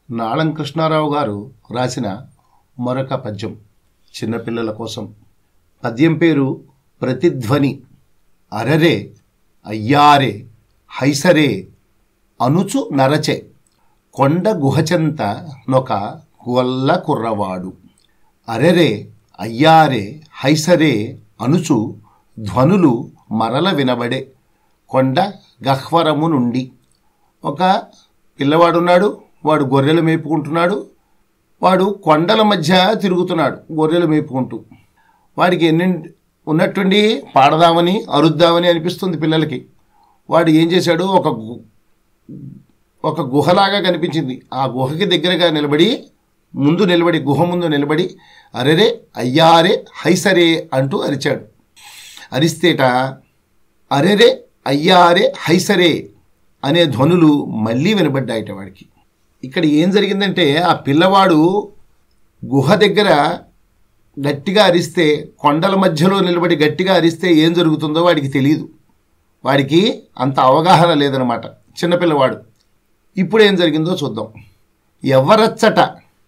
నాళం కృష్ణారావు గారు రాసిన మరొక పద్యం చిన్నపిల్లల కోసం. పద్యం పేరు ప్రతిధ్వని. అరరే అయ్యారే హైసరే అనుచు నరచే కొండ గుహచెంత నొక గొల్ల కుర్రవాడు. అరెరే అయ్యారే హైసరే అనుచు ధ్వనులు మరల వినబడే కొండ గహ్వరము నుండి. ఒక పిల్లవాడున్నాడు, వాడు గొర్రెలు మేపుకుంటున్నాడు. వాడు కొండల మధ్య తిరుగుతున్నాడు గొర్రెలు మేపుకుంటూ. వాడికి ఉన్నట్టుండి పాడదామని అరుద్దామని అనిపిస్తుంది పిల్లలకి. వాడు ఏం చేశాడు, ఒక గుహలాగా కనిపించింది. ఆ గుహకి దగ్గరగా గుహ ముందు నిలబడి అరెరే అయ్యారే హైసరే అంటూ అరిచాడు. అరిస్తేట అరెరే అయ్యారే హైసరే అనే ధ్వనులు మళ్ళీ వినబడ్డాయట వాడికి. ఇక్కడ ఏం జరిగిందంటే, ఆ పిల్లవాడు గుహ దగ్గర గట్టిగా అరిస్తే, కొండల మధ్యలో నిలబడి గట్టిగా అరిస్తే ఏం జరుగుతుందో వాడికి తెలియదు. వాడికి అంత అవగాహన లేదనమాట, చిన్నపిల్లవాడు. ఇప్పుడు ఏం జరిగిందో చూద్దాం. ఎవరచ్చట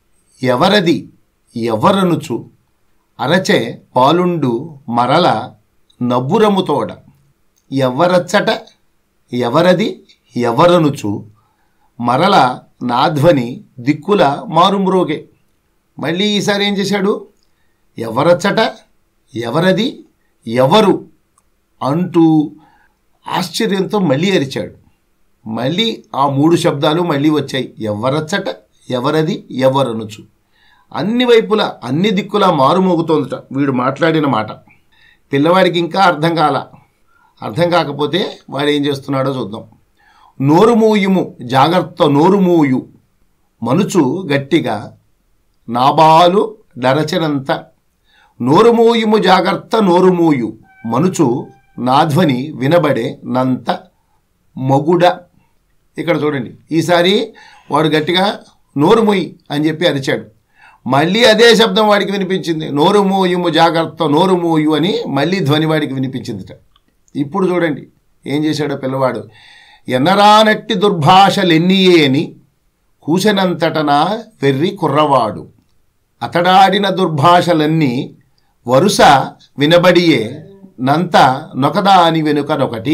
ఎవరది ఎవరనుచు అరచే పాలుండు మరల నవ్వురముతోడ. ఎవరచ్చట ఎవరది ఎవరనుచు మరల నాధ్వని దిక్కుల మారుమ్రోగే. మళ్ళీ ఈసారి ఏం చేశాడు, ఎవరచ్చట ఎవరది ఎవరు అంటూ ఆశ్చర్యంతో మళ్ళీ అరిచాడు. మళ్ళీ ఆ 3 శబ్దాలు మళ్ళీ వచ్చాయి. ఎవరచ్చట ఎవరది ఎవరనుచు. అన్ని వైపులా అన్ని దిక్కులా మారుమోగుతోందట వీడు మాట్లాడిన మాట. పిల్లవాడికి ఇంకా అర్థం కాకపోతే వాడు ఏం చేస్తున్నాడో చూద్దాం. నోరుమూయుము జాగ్రత్త నోరుమూయు మనుచు గట్టిగా నాబాలు డరచనంత. నోరుమూయుము జాగ్రత్త నోరుమూయు మనుచు నాధ్వని వినబడే నంత మొగుడ. ఇక్కడ చూడండి, ఈసారి వాడు గట్టిగా నోరుమూయి అని చెప్పి అరిచాడు. మళ్ళీ అదే శబ్దం వాడికి వినిపించింది. నోరుమూయుము జాగ్రత్త నోరుమూయు అని మళ్ళీ ధ్వని వాడికి వినిపించిందిట. ఇప్పుడు చూడండి ఏం చేశాడో పిల్లవాడు. ఎన్నరానట్టి దుర్భాషలెన్నియే అని కూసెనంతటనా వెర్రి కుర్రవాడు. అతడాడిన దుర్భాషలన్నీ వరుస వినబడియే నంత నొకదాని వెనుకనొకటి.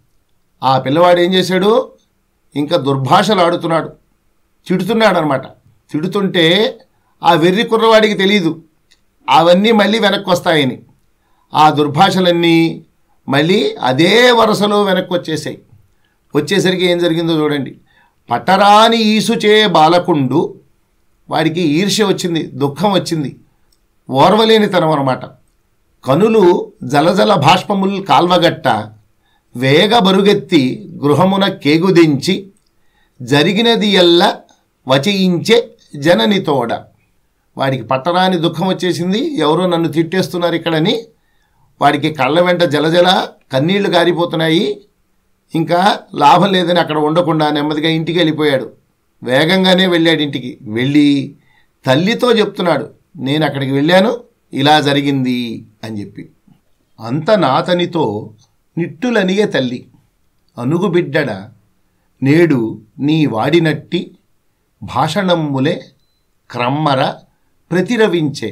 ఆ పిల్లవాడు ఏం చేశాడు, ఇంకా దుర్భాషలు ఆడుతున్నాడు, తిడుతున్నాడు అనమాట. తిడుతుంటే ఆ వెర్రి కుర్రవాడికి తెలీదు అవన్నీ మళ్ళీ వెనక్కి వస్తాయని. ఆ దుర్భాషలన్నీ మళ్ళీ అదే వరుసలో వెనక్కి వచ్చేసాయి. వచ్చేసరికి ఏం జరిగిందో చూడండి. పట్టరాని ఈసుచే బాలకుండు. వాడికి ఈర్ష్య వచ్చింది, దుఃఖం వచ్చింది, ఓర్వలేనితనం అనమాట. కనులు జలజల భాష్పముల్ కాల్వగట్ట వేగ బరుగెత్తి గృహమున కేగుదించి జరిగినది ఎల్ల వచయించే జననితోడ. వాడికి పట్టరాని దుఃఖం వచ్చేసింది, ఎవరో నన్ను తిట్టేస్తున్నారు ఇక్కడని. వాడికి కళ్ళ వెంట జలజల కన్నీళ్లు గారిపోతున్నాయి. ఇంకా లాభం లేదని అక్కడ ఉండకుండా నెమ్మదిగా ఇంటికి వెళ్ళిపోయాడు. వేగంగానే వెళ్ళాడు ఇంటికి. వెళ్ళి తల్లితో చెప్తున్నాడు, నేను అక్కడికి వెళ్ళాను, ఇలా జరిగింది అని చెప్పి. అంత నాతనితో నిట్టులనిగే తల్లి అనుగుబిడ్డడ నేడు నీ వాడినట్టి భాషణమ్ములే క్రమ్మర ప్రతిరవించే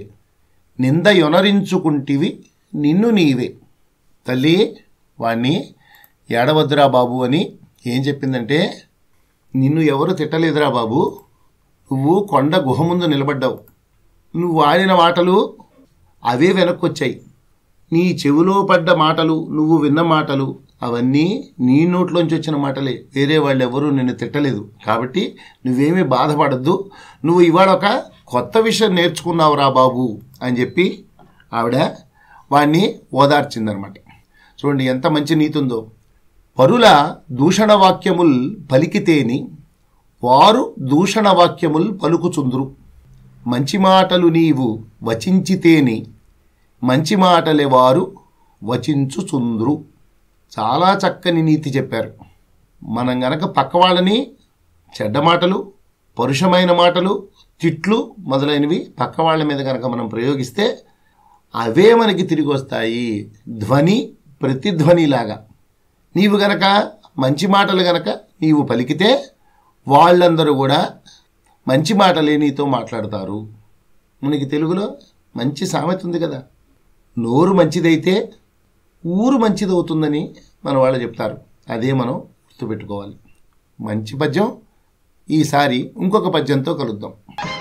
నిందయొనరించుకుంటివి నిన్ను నీవే. తల్లి వాణ్ణి ఏడవద్దురా బాబు అని ఏం చెప్పిందంటే, నిన్ను ఎవరు తిట్టలేదురా బాబు, నువ్వు కొండ గుహ ముందు నిలబడ్డావు, నువ్వు ఆడిన మాటలు అవే వెనక్కొచ్చాయి. నీ చెవిలో పడ్డ మాటలు, నువ్వు విన్న మాటలు అవన్నీ నీ నోట్లోంచి వచ్చిన మాటలే, వేరే వాళ్ళు ఎవరూ నిన్ను తిట్టలేదు. కాబట్టి నువ్వేమీ బాధపడద్దు, నువ్వు ఇవాళ ఒక కొత్త విషయం నేర్చుకున్నావురా బాబు అని చెప్పి ఆవిడ వాణ్ణి ఓదార్చిందనమాట. చూడండి ఎంత మంచి నీతి ఉందో. పరుల దూషణ వాక్యముల్ పలికితేని వారు దూషణ వాక్యముల్ పలుకుచుందురు. మంచి మాటలు నీవు వచించితేని మంచి మాటలే వారు వచించుచుందురు. చాలా చక్కని నీతి చెప్పారు. మనం గనక పక్క వాళ్ళని చెడ్డ మాటలు, పరుషమైన మాటలు, తిట్లు మొదలైనవి పక్క వాళ్ళ మీద కనుక మనం ప్రయోగిస్తే అవే మనకి తిరిగి వస్తాయి. ధ్వని ప్రతిధ్వనిలాగా. నీవు గనక మంచి మాటలు గనక నీవు పలికితే వాళ్ళందరూ కూడా మంచి మాటలే నీతో మాట్లాడతారు. మనకి తెలుగులో మంచి సామెత ఉంది కదా, నోరు మంచిదైతే ఊరు మంచిదవుతుందని మన వాళ్ళు చెప్తారు. అదే మనం గుర్తుపెట్టుకోవాలి. మంచి పద్యం. ఈసారి ఇంకొక పద్యంతో కలుద్దాం.